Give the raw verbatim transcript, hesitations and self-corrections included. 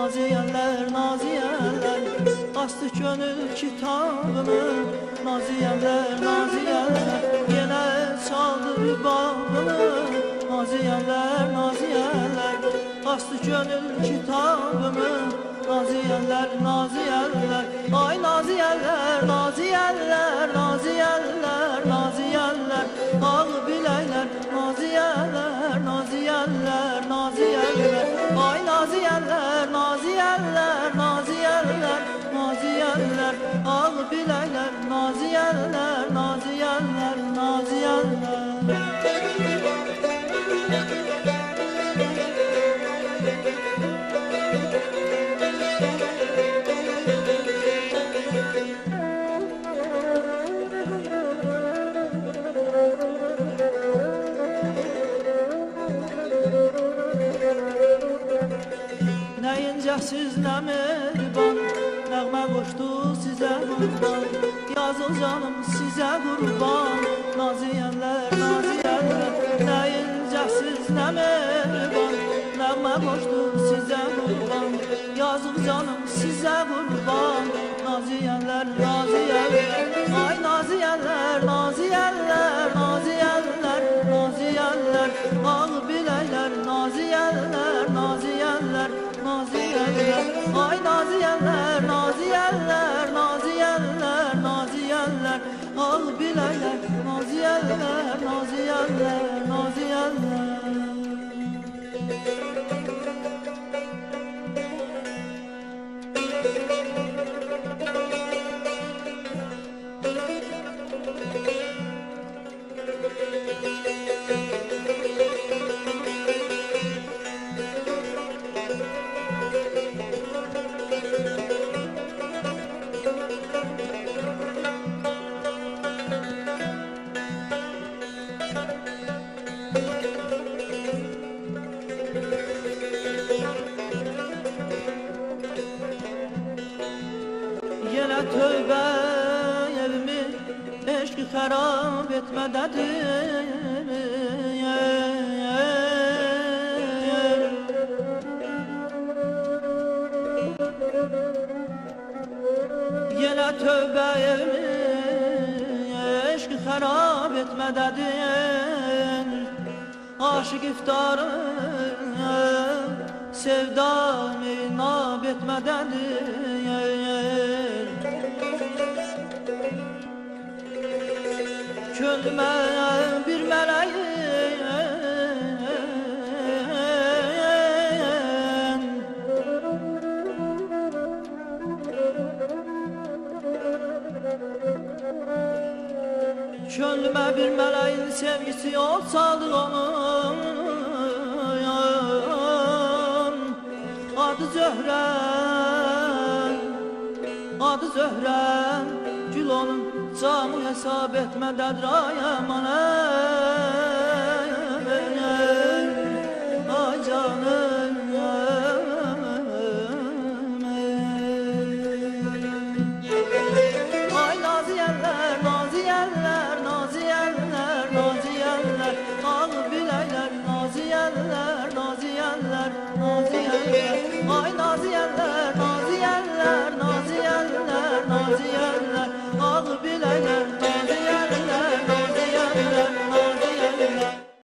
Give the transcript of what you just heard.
Naziyeler, naziyeler, astı gönül kitabını. Naziyeler, naziyeler, yine çaldı rübabını. Naziyeler, naziyeler, astı gönül kitabımı. Naziyeler, naziyeler, ay naziyeler, naziyeler, naziyeler, naziyeler, ağ bileyler, naziyeler, naziyeler, naziyeler, ay naziyeler, naziyeler, naziyeler, naziyeler, ağ bileyler, naziyeler, naziyeler, naziyeler. Siz ne mehriban, nəğmə qoşdu sizə qurban. Yazıl canım sizə qurban. Naziyələr, naziyələr, nəyincəsiz nə mehriban, nəğmə qoşdu sizə qurban. Yazıl canım sizə qurban. Naziyələr, naziyələr, ay naziyələr, naziyələr, naziyələr, naziyələr, ağ biləklər, naziyələr, naziyələr, naziyeler, ay naziyeler, naziyeler, naziyeler, naziyeler, al bileler, naziyeler, naziyeler, naziyeler. Yine tövbe evimi eşki harap etme dedim. Yine tövbe evimi eşki harap etme dedin. Aşık iftarı sevdamı nab etme dedin. Könlüme bir meleğin Könlüme bir meleğin sevgisi olsaydı onun adı Zöhrem, adı Zöhrem, gül onun camı hesap etme dedra yamana.